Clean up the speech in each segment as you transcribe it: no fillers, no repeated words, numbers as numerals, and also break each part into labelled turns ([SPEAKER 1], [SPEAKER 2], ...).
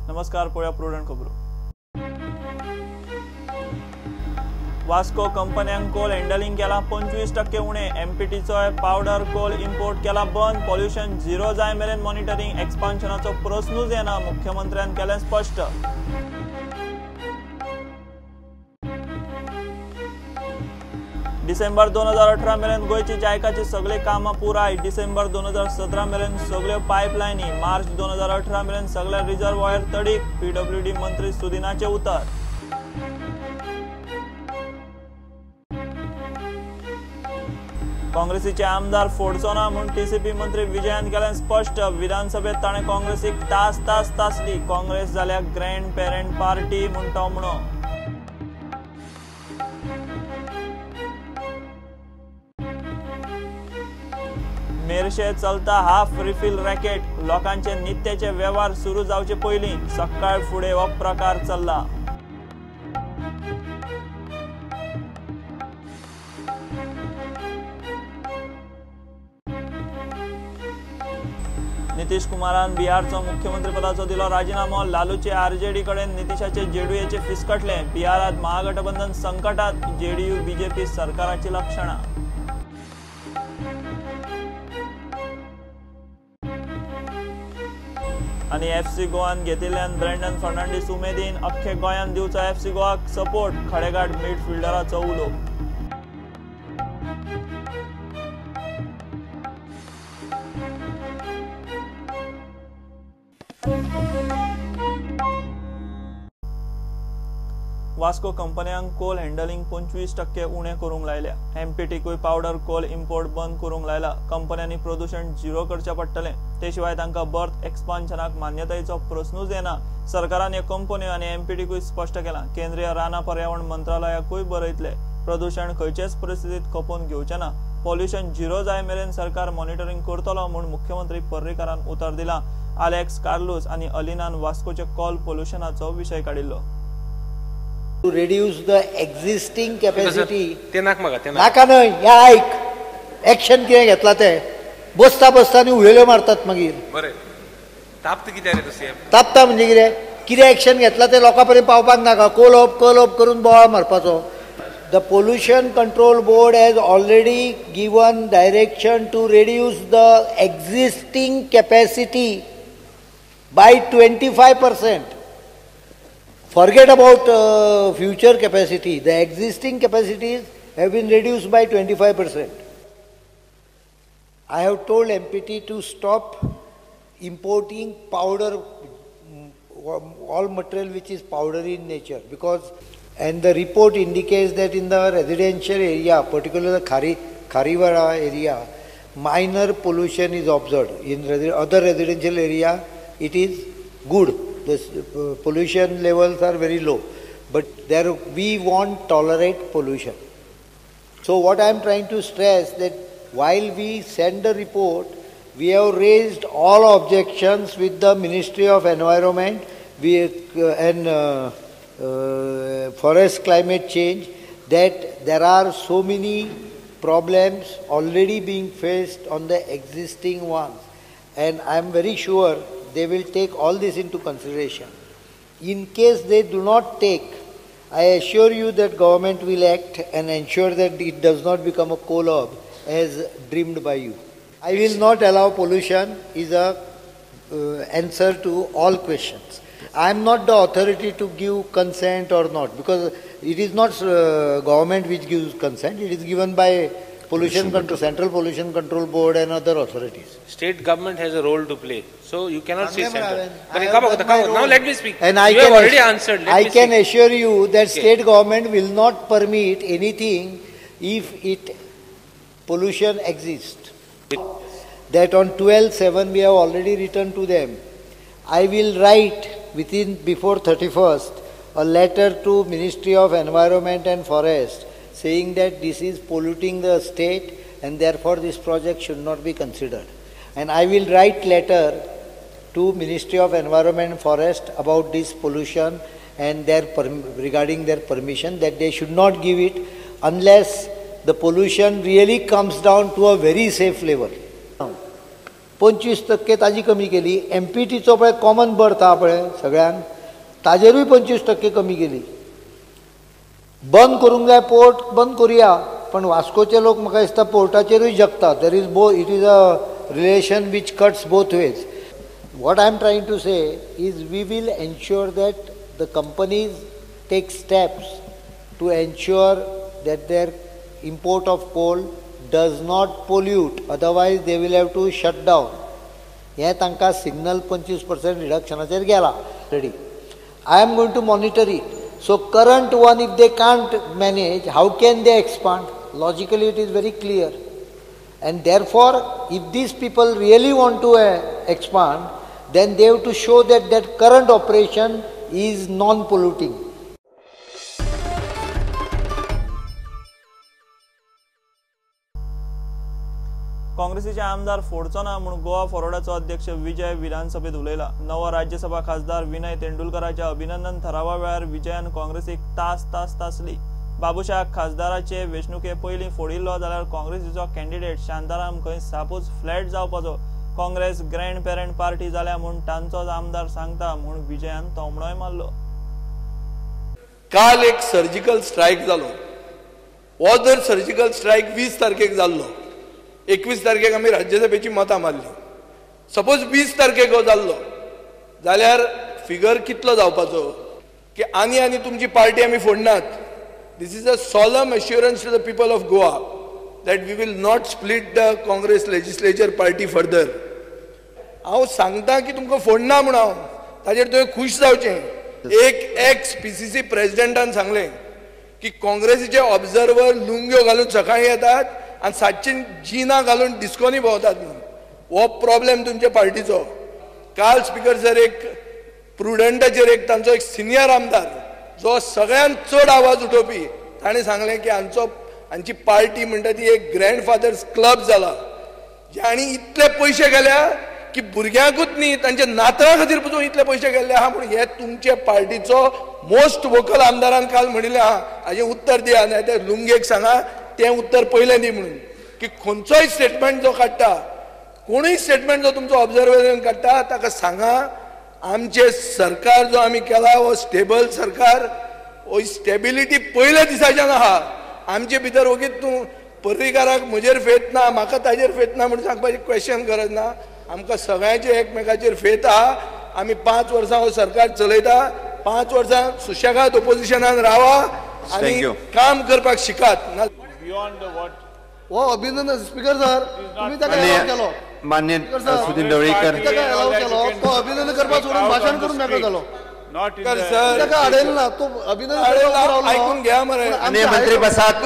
[SPEAKER 1] नमस्कार, पळया प्रुडंट खबरो. वास्को कंपन्यांक कोल हँडलिंग केला 25% उणे. एमपीटीचो पावडर कोल इंपोर्ट केला बंद. पॉल्युशन झिरो जाय मेरेन मॉनिटरिंग एक्सपान्शनाचो प्रस्नूच येना, मुख्यमंत्र्यान केलें स्पश्ट. डिसेंबर 2018 मेरेन गोयची जायकाची सगळी कामां पुराय. डिसेंबर 2017 मेरेन सगळ्यो पायपलायनी. मार्च 2018 मेरेन सगळे रिजर्वॉयर तडीक. पीडब्ल्यूडी मंत्री सुदिनाचे उतर. काँग्रेसीचे आमदार फोडचो ना म्हूण टीसीपी मंत्री विजयान केलें स्पश्ट. विधानसभेत ताणें काँग्रेसीक तासली. काँग्रेस जाल्या ग्रँड पेरंट पार्टी म्हूण टोमणो. मेरशे चलता हाफ रिफिल रॅकेट. लोकांचे नित्याचे व्यवहार सुरू जावचे पयलीं सकाळ फुडें हो प्रकार चल्ला. नितीश कुमारान बिहारचो मुख्यमंत्री पदाचो दिलो राजीनामो. लालूचे आरजेडी कडेन नितीशाचे जेडीयूचे फिसकटले. बिहारात महागठबंधन संकटात. जेडीयू बीजेपी सरकाराची लक्षणां. आणि एफसी गोवान घेतिल्ल्यान ब्रँडन फर्नांडीस उमेदीन. अख्खे गोंयान दिवचो एफसी गोवाक सपोर्ट. खडेगाड मिडफिल्डराचो उलो. वास्को कंपन्यांक कोल हँडलिंग 25% उणे करूंक लायल्या. एमपीटीकूय पावडर कोल इंपोर्ट बंद करूंक लायला. कंपन्यांनी प्रदूषण झिरो करचे पडटलें. ते शिवाय तांकां बर्थ एक्सपान्शनाक मान्यतायेचो प्रस्नूच येना. सरकारान ह्यो कंपन्यो आनी एमपीटीकूय स्पश्ट केलां. केंद्रीय राना पर्यावरण मंत्रालयाकूय बरयतले. प्रदूषण खंयचेच परिस्थितीत खपोवन घेवचें ना. पॉल्युशन झिरो जाय मेरेन सरकार मॉनिटरिंग करतलो म्हूण मुख्यमंत्री पर्रीकारान उतर दिलां. आलेक्स कार्लोस आनी अलिनान वास्कोचे कॉल पॉल्युशनाचो विशय काडिल्लो.
[SPEAKER 2] To reduce the existing capacity.
[SPEAKER 3] ते नाका
[SPEAKER 2] नाका न्हय, या आयक. एक्शन कितें घेतला ते बसता उहेल्यो मारतात मागीर.
[SPEAKER 3] बरें तापता कितें रे तशें?
[SPEAKER 2] तापता म्हणजे कितें एक्शन घेतला ते लोकां पर्यंत पावपाक नाका. कॉल अप करून बोवाळ मारपाचो. The Pollution Control Board has already given direction to reduce the existing capacity by 25%. Forget about future capacity. The existing capacities have been reduced by 25%. I have told MPT to stop importing powder, all material which is powdery in nature, and the report indicates that in the residential area, particularly the Khariwara area, minor pollution is observed. In other residential area, it is good. The pollution levels are very low, but there we won't tolerate pollution. So what I am trying to stress that while we send the report, we have raised all objections with the Ministry of Environment and Forest Climate Change, that there are so many problems already being faced on the existing ones, and I am very sure they will take all this into consideration. In case they do not take, I assure you that government will act and ensure that it does not become a collab as dreamed by you. I will not allow pollution is a answer to all questions. I am not the authority to give consent or not, because it is not government which gives consent. It is given by Central Pollution Control Board and other authorities.
[SPEAKER 3] State government has a role to play, so you cannot say central. Now let me speak.
[SPEAKER 2] And
[SPEAKER 3] you have already answered.
[SPEAKER 2] I can assure you that state government will not permit anything if pollution exists. That on 12/7 we have already written to them. I will write before 31st a letter to Ministry of Environment and Forest saying that this is polluting the state and therefore this project should not be considered. And I will write letter to Ministry of Environment and Forest about this pollution and regarding their permission, that they should not give it unless the pollution really comes down to a very safe level. 25% ताजी कमी केली. MPTचो पळय common birth आहा पळय सगळ्यांक ताजेरूय 25% कमी केली. बंद करूंक जाय पोर्ट बंद करुया, पण वास्कोचे लोक म्हाका दिसता पोर्टाचेरूय जगतात. There is it is a relation which cuts both ways. What I am trying to say is we will ensure that the companies take steps to ensure that their import of coal does not pollute, otherwise they will have to shut down. हे तांकां signal 25% रिडक्शनाचेर गेला ready. I am going to monitor it. So current one, if they can't manage, how can they expand? Logically it is very clear. And therefore, if these people really want to expand, then they have to show that that current operation is non-polluting.
[SPEAKER 1] काँग्रेसीचे आमदार फोडचो ना म्हणून गोवा फॉरवर्डाचो अध्यक्ष विजय विधानसभेत उलयला. नवो राज्यसभा खासदार विनय तेंडुलकराच्या अभिनंदन थरावा वेळार विजयान काँग्रेसीक तासली. बाबुशाह खासदाराचे वेंचणुके पयलीं फोडिल्लो जाल्यार काँग्रेसीचो कॅन्डिडेट शांताराम खंय सापूच फ्लॅट जावपाचो. काँग्रेस ग्रँड पॅरंट पार्टी जाल्या म्हूण तांचोच आमदार सांगता म्हूण विजयान तोमडोय मारलो.
[SPEAKER 4] काल एक सर्जिकल स्ट्रायक जालो. हो जर सर्जिकल स्ट्रायक 20 तारखेक जाल्लो, 21 तारखेक आमी राज्यसभेची मतां मारली, सपोज 20 तारखेक हो जाल्लो जाल्यार फिगर कितलो जावपाचो की आनी तुमची पार्टी आमी फोडनात. This is a solemn assurance to the people of Goa that we will not split the Congress legislature party further. हांव सांगता की तुमकां फोडना म्हूण हांव ताजेर तुवें खुश जावचें. एक एक्स PCC प्रेसिडेंटान सांगलें की काँग्रेसीचे ऑब्झर्वर लुंग्यो घालून सकाळीं येतात आनी सातची जिना घालून डिस्कोनी भोंवतात म्हणून. हो प्रॉब्लेम तुमच्या पार्टीचो. काल स्पीकर सर एक प्रुडंटाचेर एक तांचो एक सिनियर आमदार जो सगळ्यांत चड आवाज उठोवपी ताणें सांगलें की हांची पार्टी म्हणटा ती एक ग्रँडफादर्स क्लब जाला आनी इतले पयशे गेल्या की भुरग्यांकूच न्ही तांच्या नातरां खातीर पसून इतले पयशे गेल्ले आहा म्हणून हे तुमचे पार्टीचो मोस्ट वोकल आमदारान काल म्हणिल्लें आहा. हाजें उत्तर दिया नाय त्या लुंगेक सांगा तें उत्तर पयलें दी म्हणून. की खंयचोय स्टेटमेंट जो काडटा, कोणूय स्टेटमेंट जो तुमचो ऑब्झर्वेशन काडटा ताका सांगा आमचे सरकार जो आमी केला हो स्टेबल सरकार, हो स्टेबिलिटी पयले दिसाच्यान आहा. आमचे भितर ओगीच तूं पर्रीकाराक म्हजेर फेथ ना म्हाका ताजेर फेथ ना म्हणून सांगपाची क्वेश्चन गरज ना. आमकां सगळ्यांचे एकमेकाचेर फेथ आहा. आमी 5 वर्सां हो सरकार चलयता. 5 वर्सां सुशेगाद ऑपोजिशनान रावा आनी काम करपाक शिकात.
[SPEAKER 5] हो अभिनंदन स्पीकर सर तुम्ही ताका अलाव केलो.
[SPEAKER 6] मान्य सुदीन ढवळीकर
[SPEAKER 5] ताका अलाव केलो. तो अभिनंदन करपाक सोडून भाषण करून मेकळो जालो.
[SPEAKER 4] सर
[SPEAKER 5] ताका अडयलो ना. तो अभिनंदन
[SPEAKER 4] ऐकून घ्या मरे.
[SPEAKER 6] आणि मंत्री बसात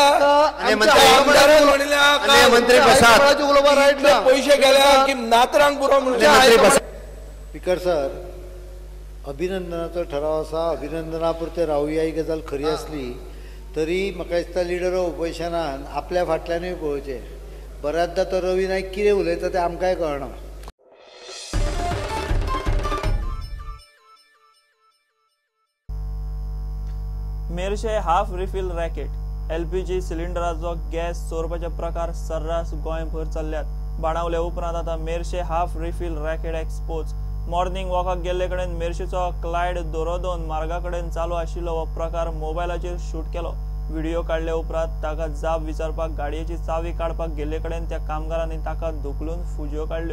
[SPEAKER 6] मंत्री बसात
[SPEAKER 5] उलोवपा रायट ना.
[SPEAKER 4] पैसे गेल्या की नातरांक पुरो म्हणून.
[SPEAKER 2] स्पीकर सर, अभिनंदनाचो ठराव आसा. अभिनंदना पुरते रावया ही गजाल खरी आसली तरी म्हाका दिसता लिडर ऑफ ऑपोजिशनान आपल्या फाटल्यानूय पळोवचें. बऱ्याचदा तो रवी नायक कितें उलयता तें आमकांय कळना.
[SPEAKER 1] Merces half refill racket. LPG सिलिंडराचो गॅस चोरपाचे प्रकार सर्रास गोंयभर चल्ल्यात. बाणावले उपरांत आतां Merces half refill racket expose. Morning वॉकाक गेल्ले कडेन मेरशेचो क्लायड दोरोदोन मार्गा कडेन चालू आशिल्लो हो प्रकार मोबायलाचेर शूट केलो. व्हिडिओ काडले उपरांत ताका जाप विचारपाक गाडयेची चावी काडपाक गेल्ले कडेन त्या कामगारांनी ताका धुकलून फुजयो काडल्यो.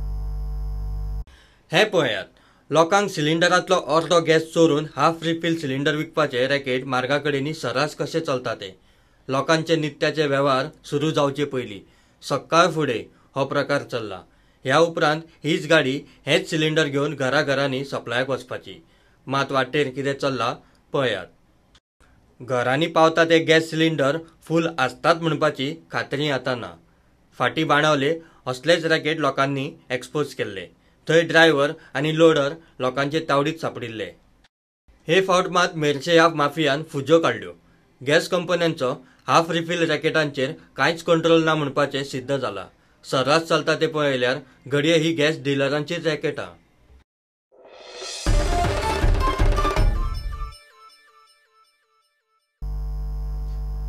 [SPEAKER 7] हे पळयात, लोकांक सिलिंडरांतलो अर्दो गॅस चोरून हाफ रिफिल सिलिंडर विकपाचे रॅकेट मार्गाकडेनी सरास कशे चलता ते. लोकांचे नित्याचे वेव्हार सुरू जावचे पयलीं सकाळ फुडें हो प्रकार चल्ला. ह्या उपरांत हीच गाडी हेच सिलिंडर घेवन घराघरांनी सप्लायाक वचपाची. मात वाटेर कितें चल्ला पळयात. घरांनी पावता ते गॅस सिलिंडर फूल आसतात म्हणपाची खात्री आतां ना. फाटीं बाणावले असलेच रॅकेट लोकांनी एक्सपोज केल्ले. थंय ड्रायव्हर आनी लोडर लोकांचे तावडीत सापडिल्ले. हे फावट मात मेरशे ह्या माफियान फुजो काडल्यो. गॅस कंपन्यांचो हाफ रिफिल रॅकेटांचेर कांयच कंट्रोल ना म्हणपाचें सिद्ध जालां. सर्रास चलता ते पळयल्यार घडये ही गॅस डिलरांचीच रॅकेटां.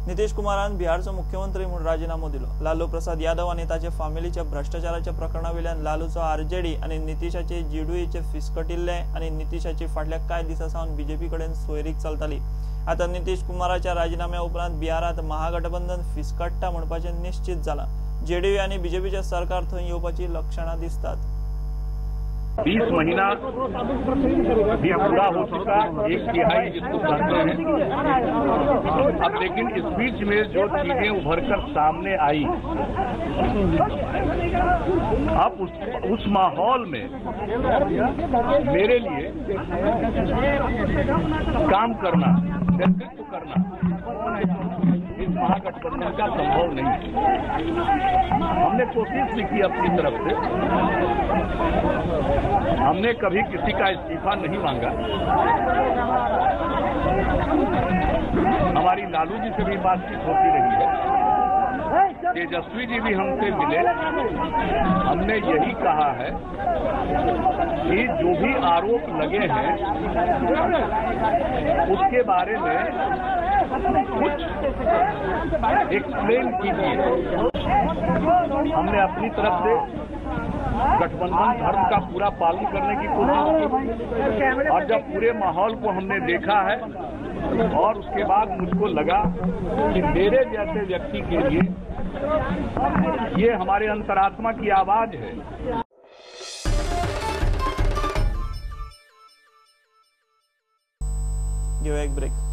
[SPEAKER 1] नितीश कुमारान बिहारचो मुख्यमंत्री म्हणून राजीनामो दिलो। लालू प्रसाद यादव आणि ताचे फॅमिलीच्या भ्रष्टाचाराच्या प्रकरणावेल्यान लालूचो आरजेडी आणि नितीशाचे जेडीयूचे फिसकटिल्ले आणि नितीशाची फाटल्या कांय दिसांसावन बीजेपी कडेन सोयरीक चलताली। आता नितीश कुमाराच्या राजीनाम्या उपरांत बिहारात महागठबंधन फिसकट्टा म्हणपाचे निश्चित जाला। जेडीयू आणि बीजेपीचे सरकार थंय येवपाची लक्षणां दिसतात।
[SPEAKER 8] 20 महीना भी पूरा हो चुका, 1/3 जिसको कहते हैं। अब लेकिन इस बीच में जो चीजें उभरकर सामने आई, अब उस माहौल में मेरे लिए काम करना, नेतृत्व करना इस महागठबंधन का संभव नहीं। हमने कोशिश भी की अपनी तरफ से, हमने कभी किसी का इस्तीफा नहीं मांगा। हमारी लालू जी से भी बातचीत होती रही है, तेजस्वी जी भी हमसे मिले। हमने यही कहा है कि जो भी आरोप लगे हैं उसके बारे में कुछ एक्सप्लेन कीजिए। हमने अपनी तरफ से गठबंधन धर्म का पूरा पालन करने की कोशिश की, और जब पूरे माहौल को हमने देखा है और उसके बाद मुझको लगा कि मेरे जैसे व्यक्ति के लिए ये हमारे अंतरात्मा की आवाज है।
[SPEAKER 1] गिव एक ब्रेक।